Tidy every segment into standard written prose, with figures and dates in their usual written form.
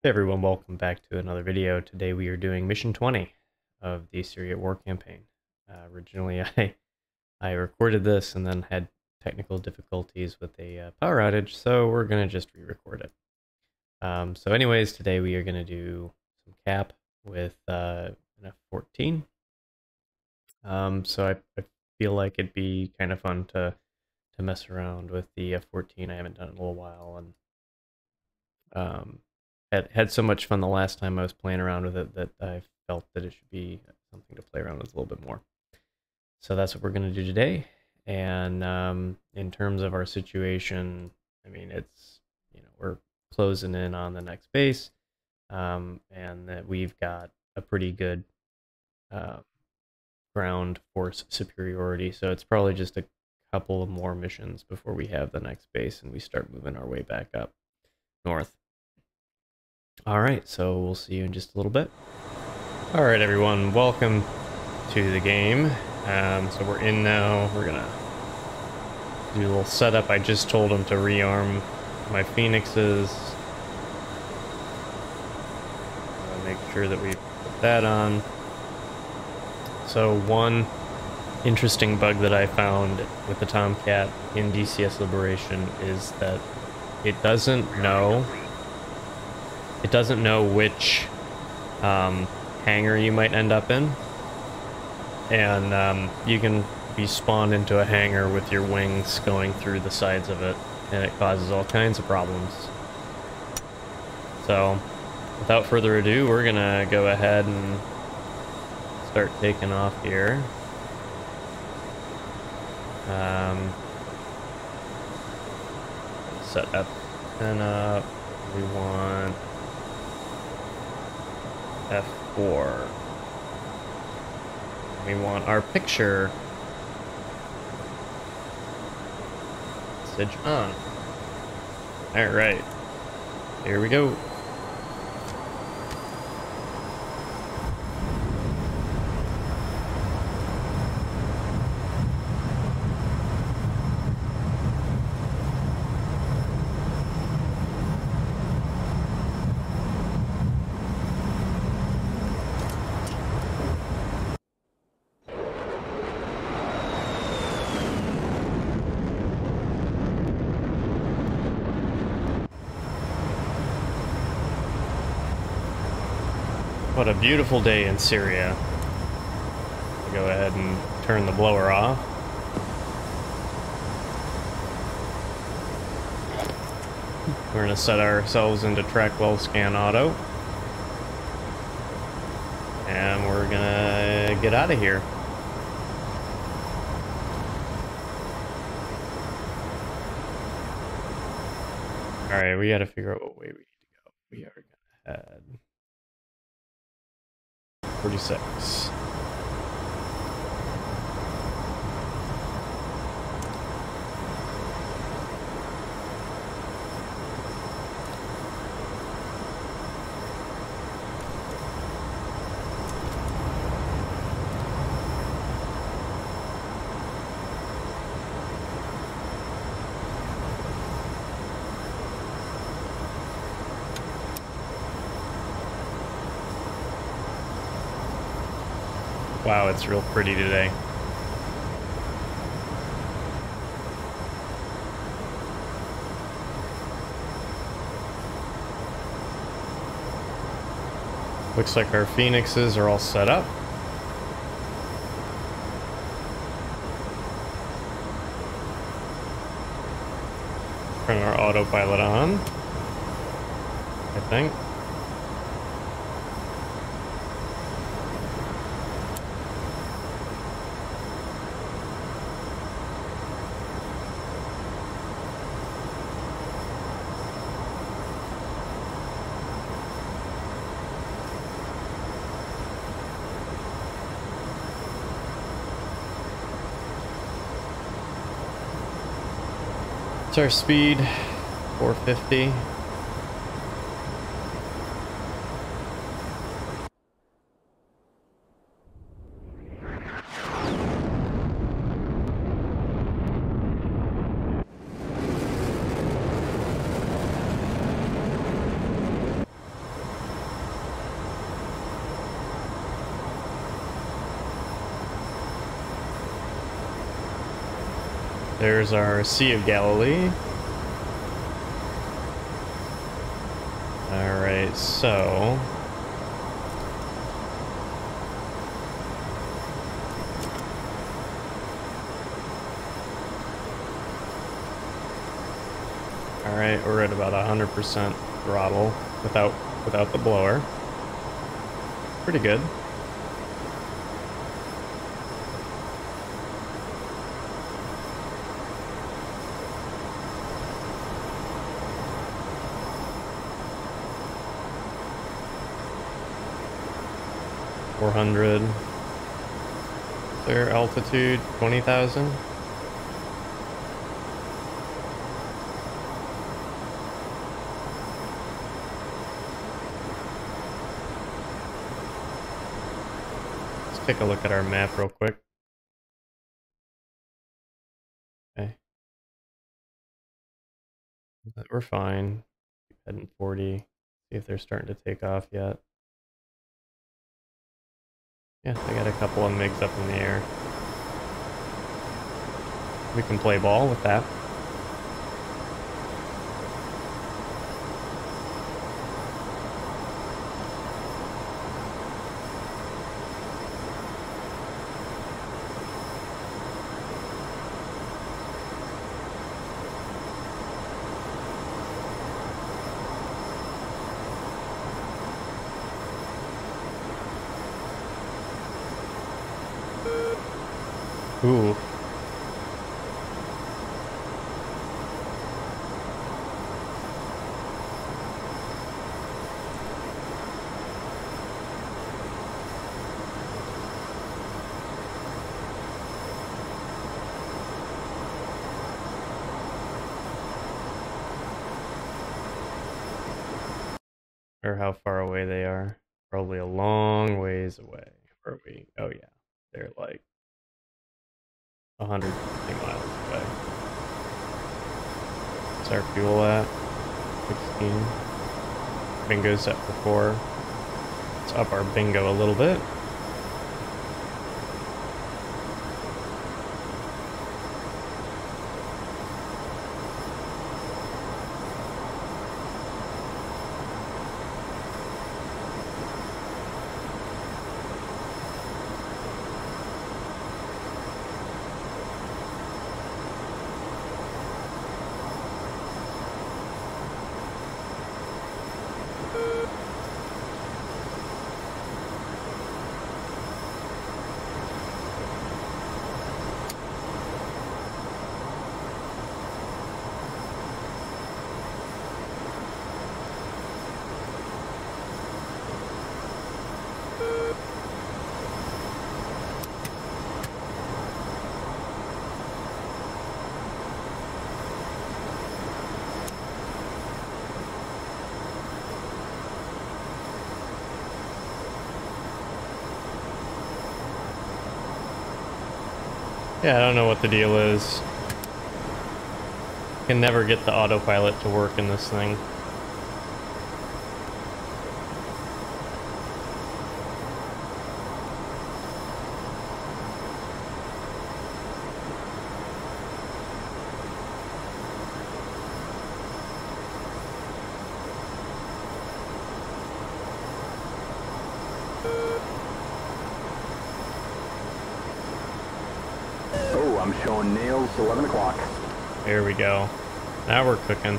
Hey everyone, welcome back to another video. Today we are doing mission 20 of the Syria war campaign. Originally I recorded this and then had technical difficulties with a power outage, so we're going to just re-record it. So anyways, today we are going to do some cap with an F-14. So I feel like it'd be kind of fun to mess around with the F-14. I haven't done it in a little while, and had so much fun the last time I was playing around with it that I felt that it should be something to play around with a little bit more. So that's what we're going to do today. And in terms of our situation, I mean, it's, we're closing in on the next base, and that we've got a pretty good ground force superiority. So it's probably just a couple of more missions before we have the next base and we start moving our way back up north. Alright, so we'll see you in just a little bit. Alright everyone, welcome to the game. So we're in now. We're gonna do a little setup. I just told him to rearm my Phoenixes. Make sure that we put that on. So one interesting bug that I found with the Tomcat in DCS Liberation is that it doesn't know which hangar you might end up in, and you can be spawned into a hangar with your wings going through the sides of it, and it causes all kinds of problems. So without further ado, we're gonna go ahead and start taking off here. Set F10 up. We want F4. We want our picture message on. Alright. Here we go. What a beautiful day in Syria. I'll go ahead and turn the blower off. We're going to set ourselves into track well scan auto. And we're going to get out of here. Alright, we got to figure out what way we need to go. We are going to head 46. Wow, it's real pretty today. Looks like our Phoenixes are all set up. Turn our autopilot on, I think. What's our speed? 450. There's our Sea of Galilee. Alright, so... Alright, we're at about 100% throttle without the blower. Pretty good. Their altitude 20,000. Let's take a look at our map real quick. Okay. We're fine. Keep heading 40. See if they're starting to take off yet. Yeah, they got a couple of MiGs up in the air. We can play ball with that. Ooh. Or how far away they are. Probably a long ways away. Where are we? Oh yeah. They're like 150 miles away. What's our fuel at? 16. Bingo's set for 4. Let's up our bingo a little bit. Yeah, I don't know what the deal is. Can never get the autopilot to work in this thing. I'm showing nails, 11 o'clock. There we go. Now we're cooking.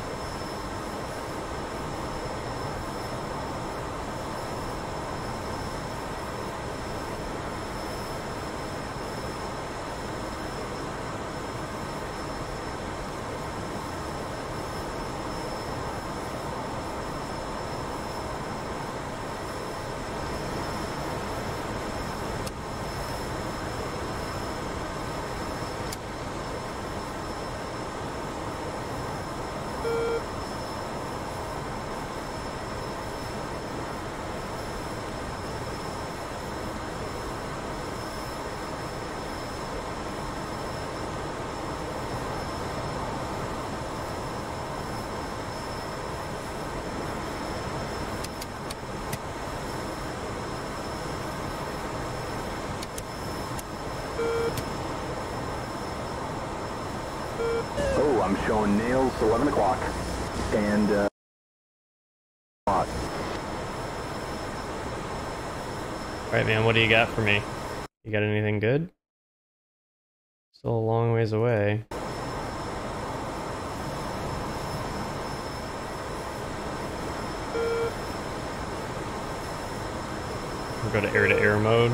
I'm showing nails 11 o'clock. And Alright, man, what do you got for me? You got anything good? Still a long ways away. We'll go to air mode.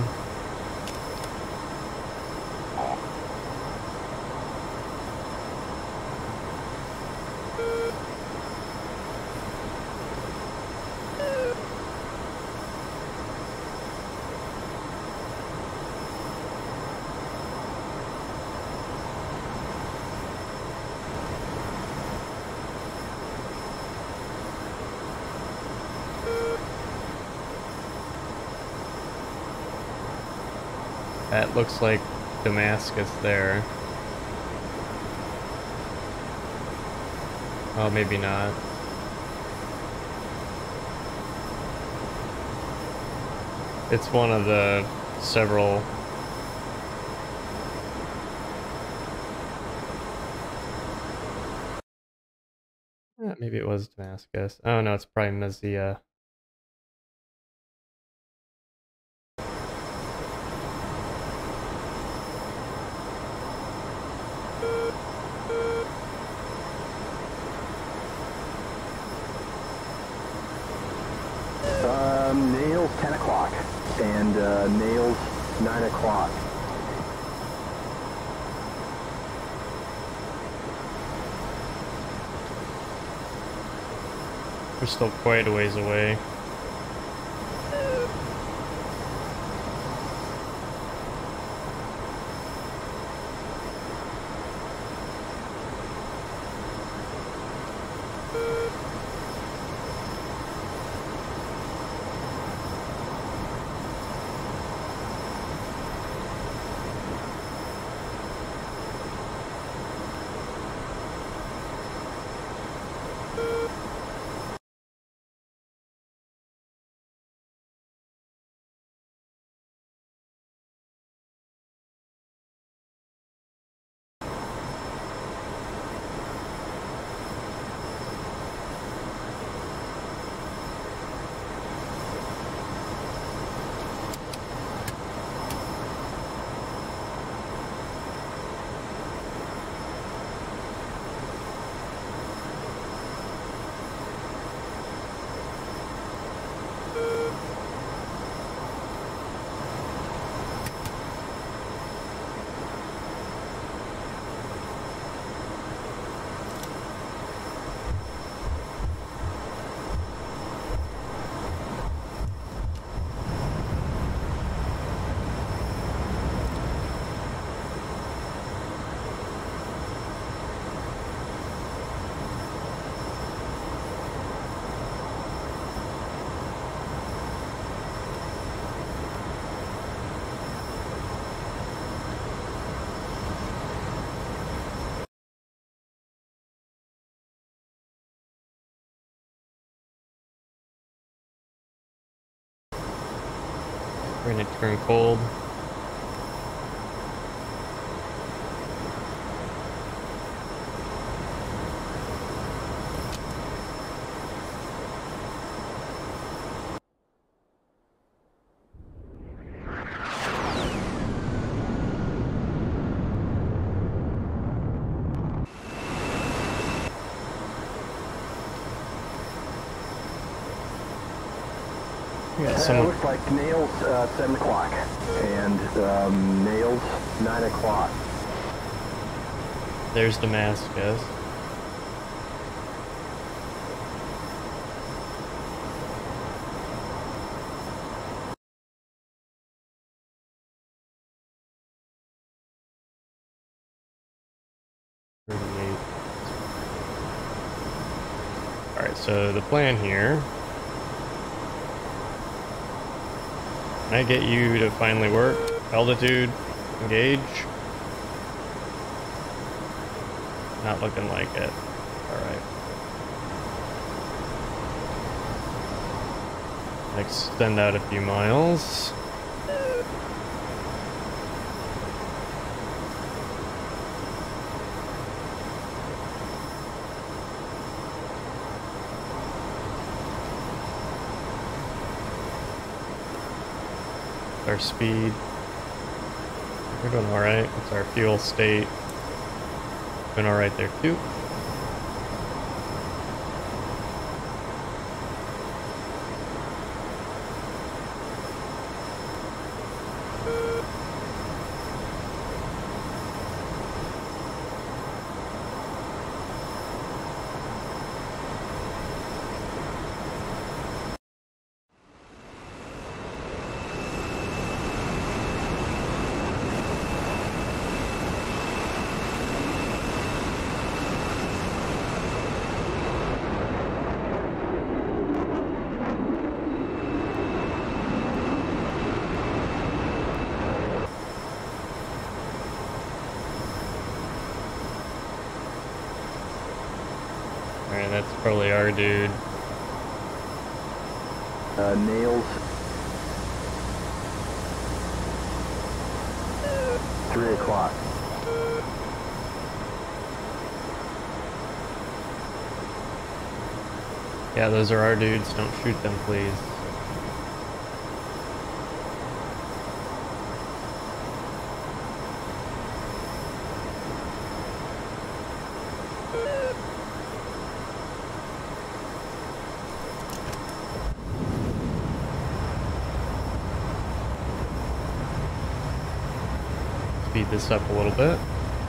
That looks like Damascus there. Oh, maybe not. It's one of the several. Maybe it was Damascus. Oh no, it's probably Mazia. nails 10 o'clock. And nails 9 o'clock. We're still quite a ways away. We're gonna turn cold. Looks like nails 7 o'clock and nails 9 o'clock. There's Damascus. Alright, so the plan here. Can I get you to finally work? Altitude, engage. Not looking like it. Alright. Extend out a few miles. Our speed. We're doing alright. What's our fuel state? Doing alright there too. Alright, that's probably our dude. Nails. 3 o'clock. Yeah, those are our dudes. Don't shoot them, please. Speed this up a little bit.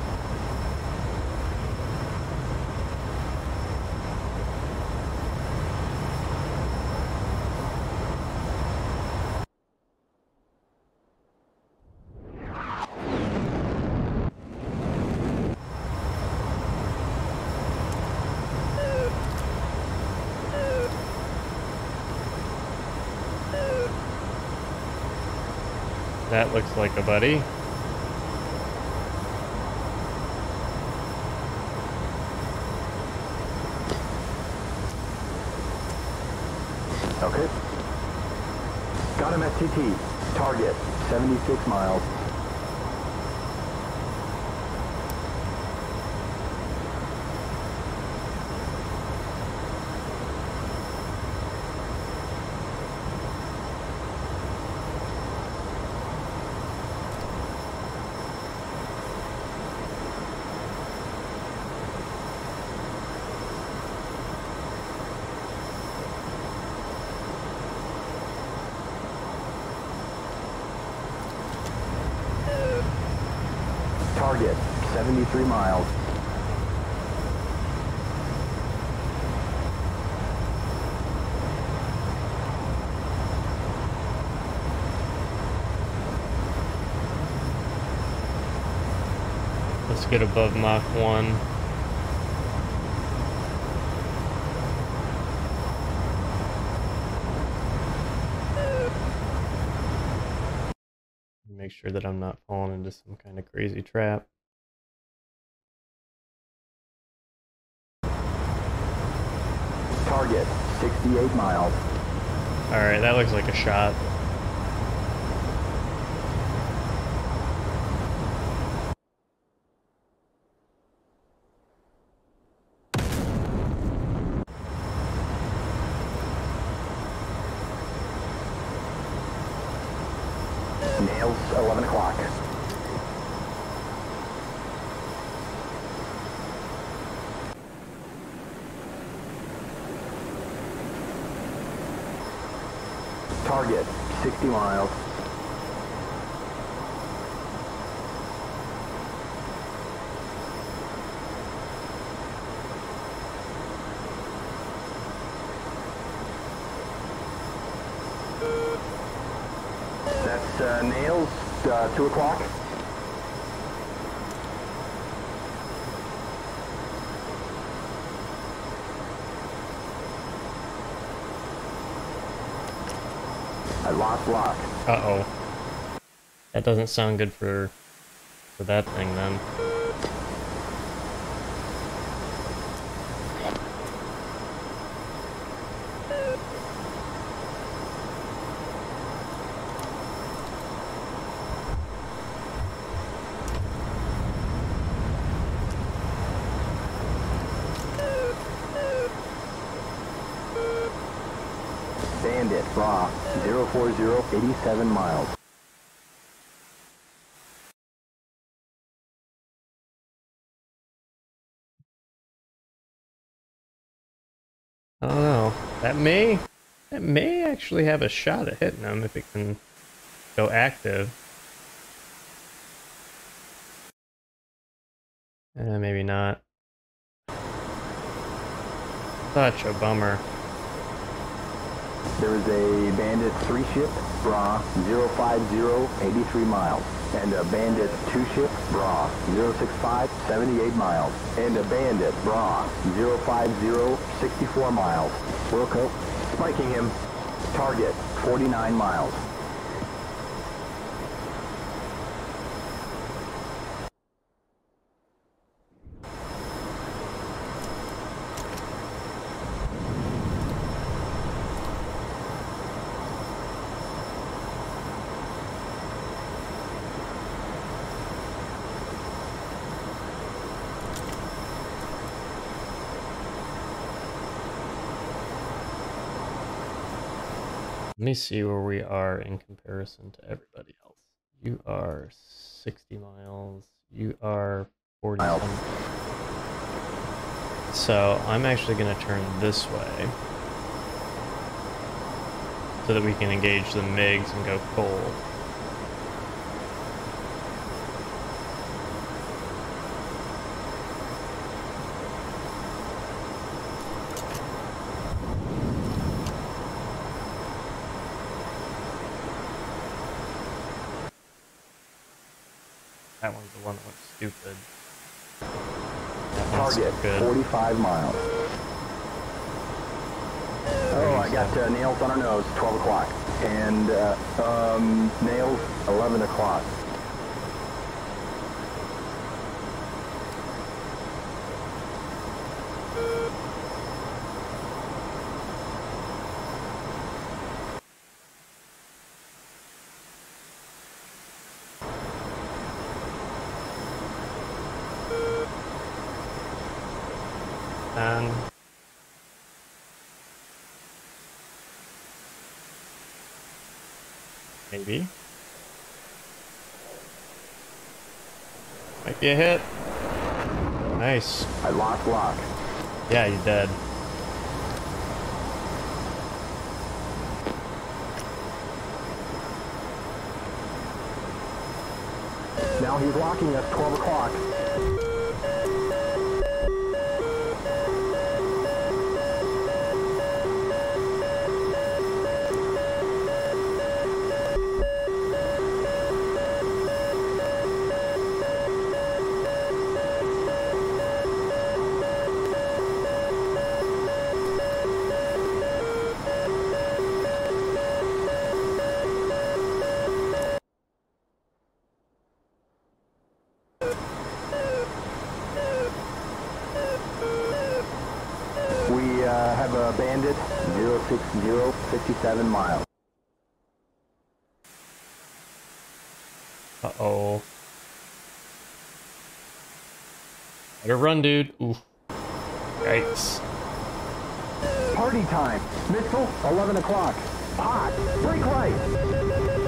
That looks like a buddy. Okay. Got him at TT. Target, 76 miles. Target, 73 miles. Let's get above Mach 1. Make sure that I'm not falling into some kind of crazy trap. Target, 68 miles. Alright, that looks like a shot. Nails, 11 o'clock. Target, 60 miles. That's Nails, 2 o'clock. I lost lock. Uh-oh. That doesn't sound good for that thing then. Bandit, raw, 040, 87 miles. That may actually have a shot at hitting them if it can go active. Maybe not. Such a bummer. There is a Bandit 3 ship, Bra 050, 83 miles. And a Bandit 2 ship, Bra 065, 78 miles. And a Bandit, Bra 050, 64 miles. Wilco, spiking him. Target, 49 miles. Let me see where we are in comparison to everybody else. You are 60 miles. You are 40 something. So I'm actually going to turn this way so that we can engage the MiGs and go cold. That one's the one that went stupid. Target, good. 45 miles. Oh, I got nails on our nose, 12 o'clock. And nails, 11 o'clock. And maybe. Might be a hit. Nice. I lost lock. Yeah, you did. Now he's locking us, 12 o'clock. Have a Bandit 060, 57 miles. Uh-oh. Better run, dude. Oof. Yikes. Party time. Missile, 11 o'clock. Hot. Brake light.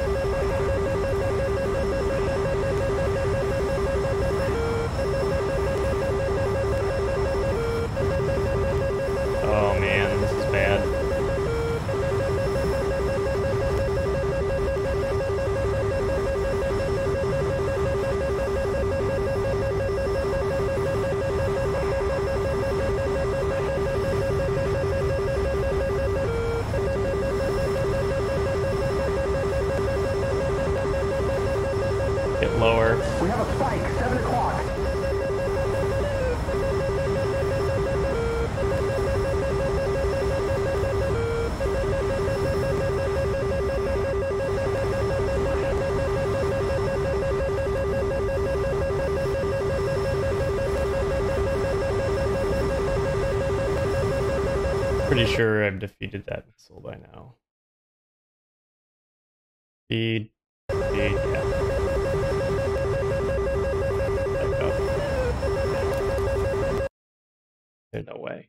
Oh man, this is bad. Get lower. We have a spike, 7 o'clock. Pretty sure I've defeated that missile by now. Speed, yeah. There's no way.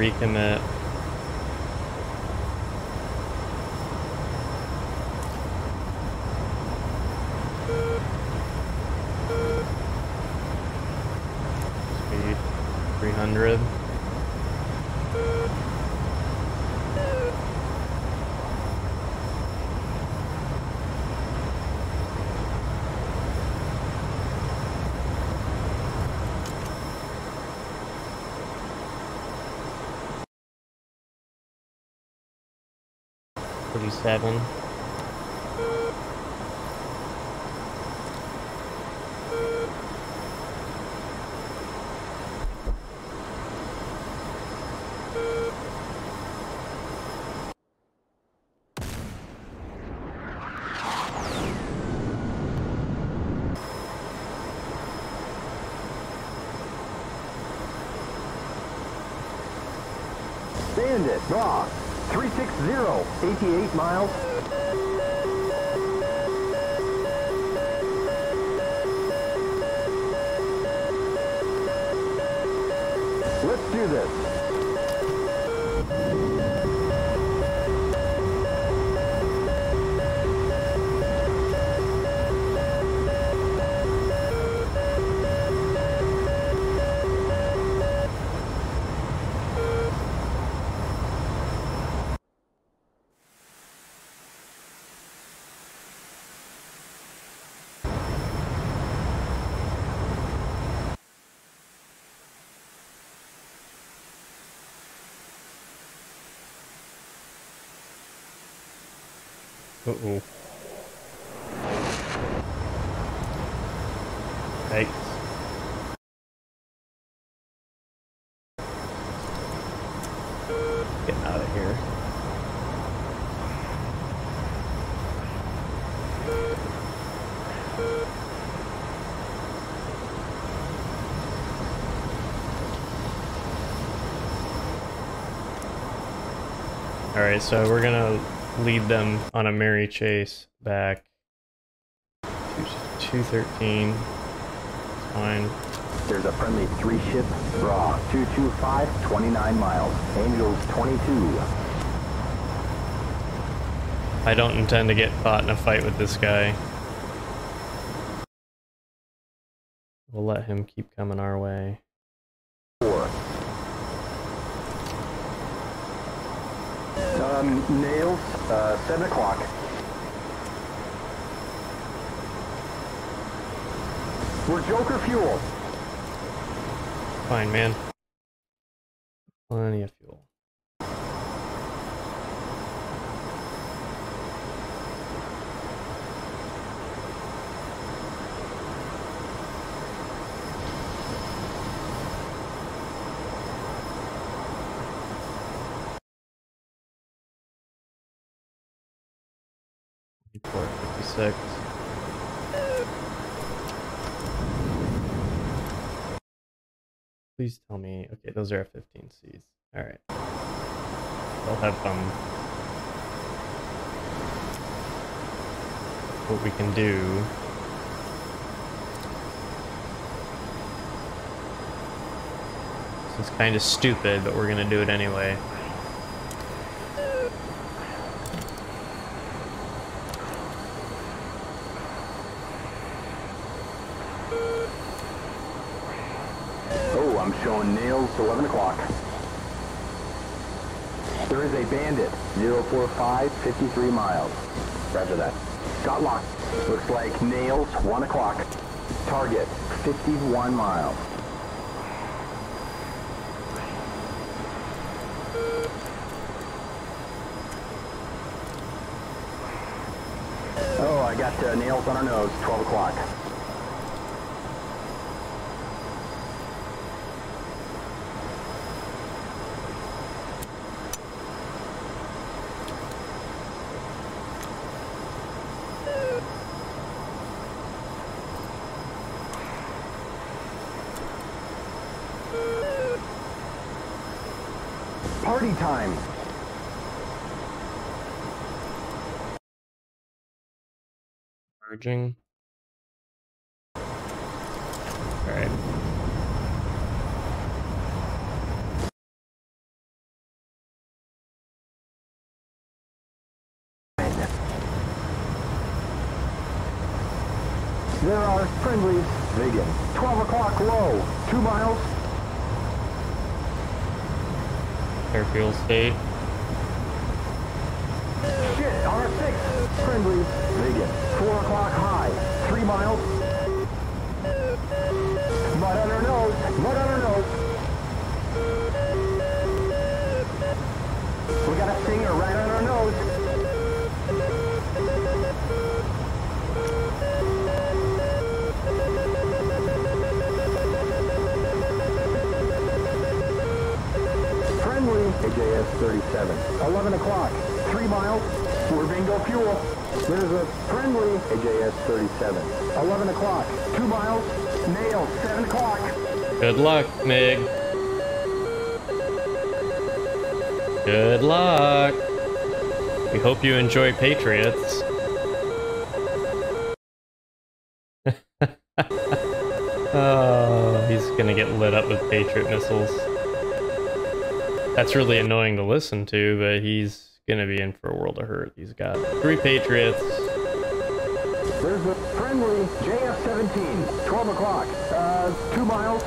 recommit. Speed 300. Seven. Bandit, raw, 360, 88 miles. Let's do this. Uh-oh. Yikes. Get out of here. Alright, so we're gonna lead them on a merry chase back to 213. It's fine. There's a friendly 3-ship, raw, 225, 29 miles. Angels 22. I don't intend to get caught in a fight with this guy. We'll let him keep coming our way. 4. Nails, 7 o'clock. We're Joker fuel. Fine, man. Plenty of fuel. Report 56. Please tell me. Okay, those are F-15Cs. Alright. They'll have what we can do. This is kind of stupid, but we're gonna do it anyway. Oh, I'm showing nails, 11 o'clock. There is a bandit, 045, 53 miles. Roger that. Got locked. Looks like nails, 1 o'clock. Target, 51 miles. Oh, I got nails on our nose, 12 o'clock. Party time! Merging. Alright. There are friendlies. Vegan. 12 o'clock low. 2 miles. Airfield state. Shit, on our 6. Friendlies. Vegan. 4 o'clock high. 3 miles. Mud on our nose. Mud on our nose. We got a stinger right on our nose. Friendly. AJS 37. 11 o'clock. 3 miles. We're bingo fuel. There's a friendly AJS 37. 11 o'clock. 2 miles. Nail. 7 o'clock. Good luck, Mig. Good luck. We hope you enjoy Patriots. Oh, he's gonna get lit up with Patriot missiles. That's really annoying to listen to, but he's gonna be in for a world of hurt. He's got 3 Patriots. There's a friendly JF-17, 12 o'clock, 2 miles.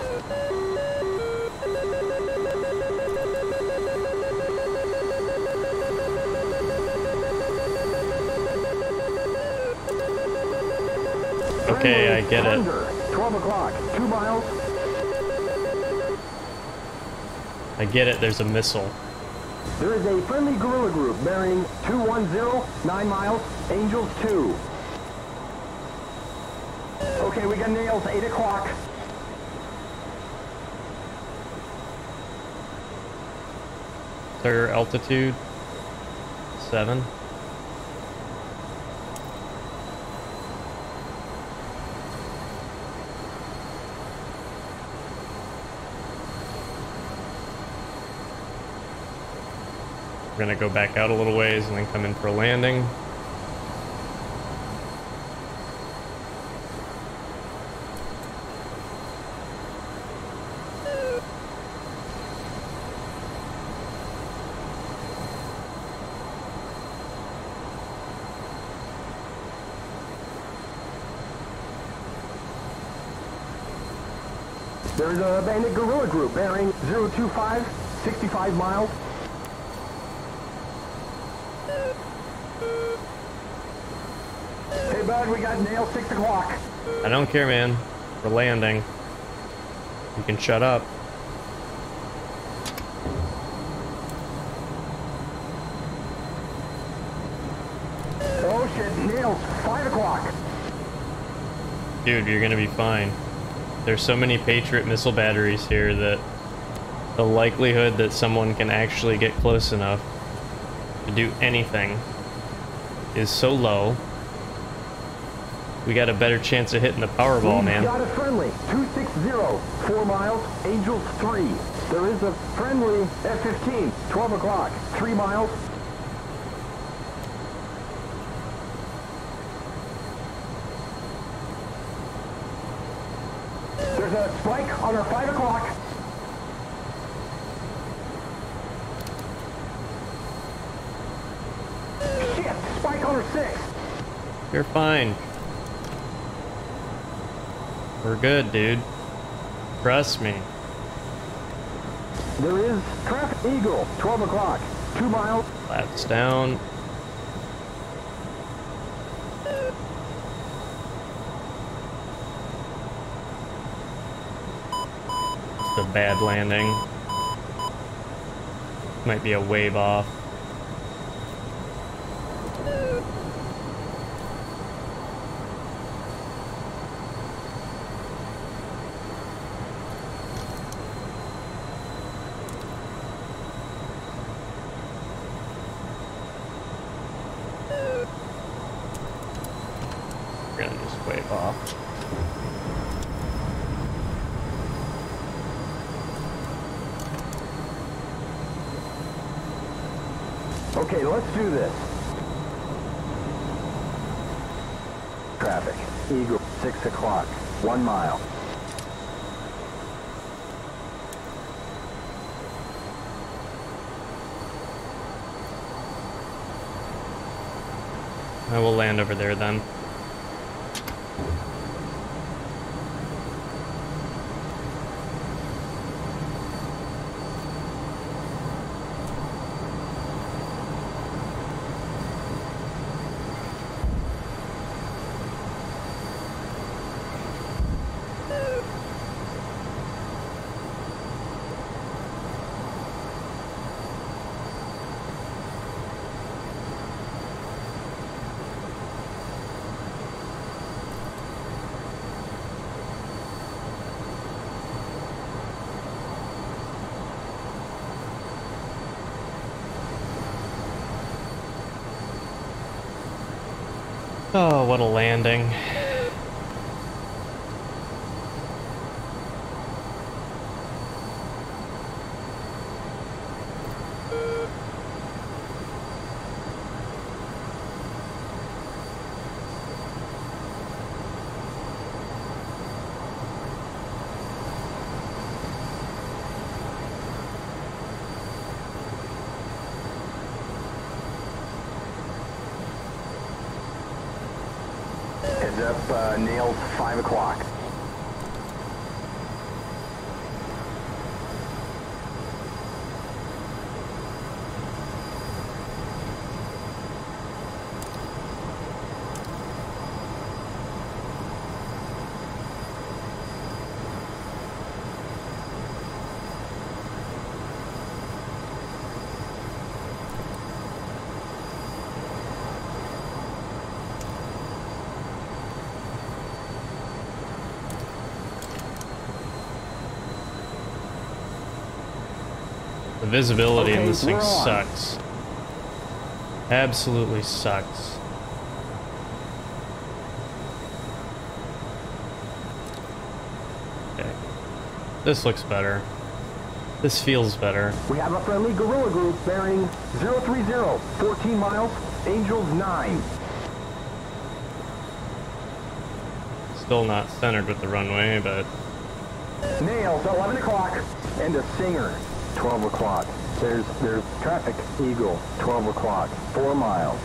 Okay, I get it. 12 o'clock, 2 miles. I get it, there's a missile. There is a friendly guerrilla group bearing 210, 9 miles, Angels 2. Okay, we got nails, 8 o'clock. Their altitude 7. We're gonna go back out a little ways and then come in for a landing. There's a bandit guerrilla group bearing 025, 65 miles. Hey bud, we got nail 6 o'clock. I don't care, man. We're landing. You can shut up. Oh shit, nails 5 o'clock. Dude, you're gonna be fine. There's so many Patriot missile batteries here that the likelihood that someone can actually get close enough to do anything is so low. We got a better chance of hitting the Powerball, man. Got a friendly, 260, 4 miles, Angels 3. There is a friendly F-15, 12 o'clock, 3 miles. There's a spike on our 5 o'clock. Shit, spike on our 6. You're fine. We're good, dude. Trust me. There is traffic Eagle, 12 o'clock, 2 miles. Flaps down. It's a bad landing. Might be a wave off. We're gonna just wave off. Okay, let's do this. Traffic, Eagle, 6 o'clock, 1 mile. I will land over there then. Oh, what a landing. Heads up, nails 5 o'clock. The visibility in this thing sucks. Absolutely sucks. Okay. This looks better. This feels better. We have a friendly guerrilla group bearing 030, 14 miles, Angels 9. Still not centered with the runway, but... Nails 11 o'clock, and a Singer 12 o'clock. There's traffic, Eagle 12 o'clock, 4 miles.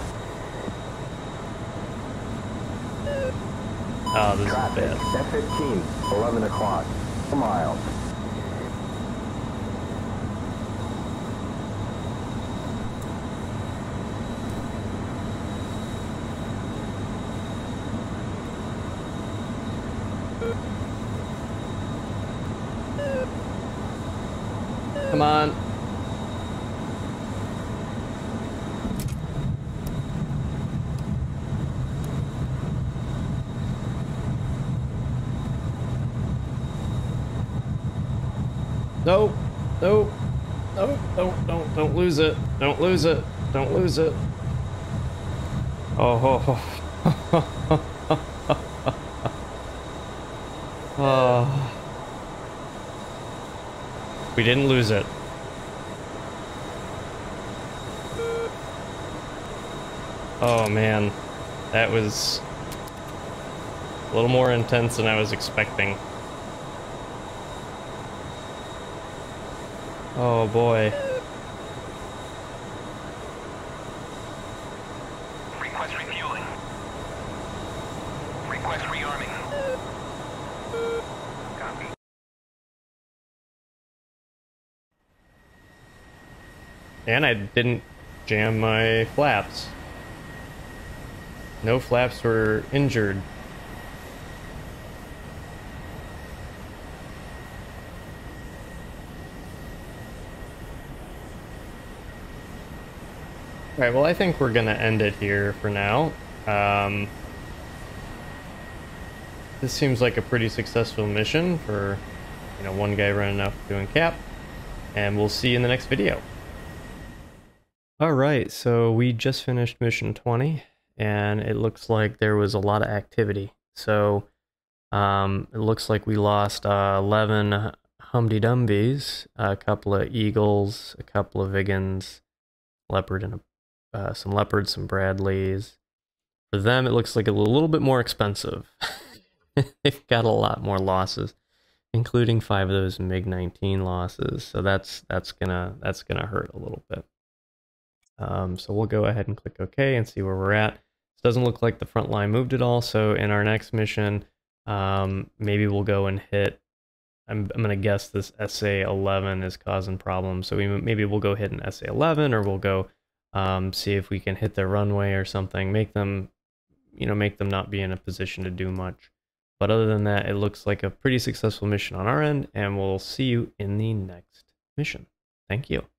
Oh, this Traffic, is bad. F-15, 11 o'clock, 4 miles. Come on. Nope. Nope. Nope. Don't lose it. Don't lose it. Don't lose it. Oh. Oh. We didn't lose it. Oh man, that was a little more intense than I was expecting. Oh boy. Request refueling. Request rearming. Copy. And I didn't jam my flaps. No flaps were injured. Alright, well I think we're gonna end it here for now. This seems like a pretty successful mission for, you know, one guy running off doing cap. And we'll see you in the next video. Alright, so we just finished mission 20, and it looks like there was a lot of activity. So, it looks like we lost 11 Humdy Dumbies, a couple of Eagles, a couple of Vigans, Leopard and some Leopards, some Bradleys. For them, it looks like a little bit more expensive. They've got a lot more losses, including 5 of those MiG-19 losses. So that's gonna hurt a little bit. So we'll go ahead and click OK and see where we're at. It doesn't look like the front line moved at all. So in our next mission, maybe we'll go and hit. I'm gonna guess this SA-11 is causing problems. So maybe we'll go hit an SA-11, or we'll go see if we can hit their runway or something. Make them not be in a position to do much. But other than that, it looks like a pretty successful mission on our end, and we'll see you in the next mission. Thank you.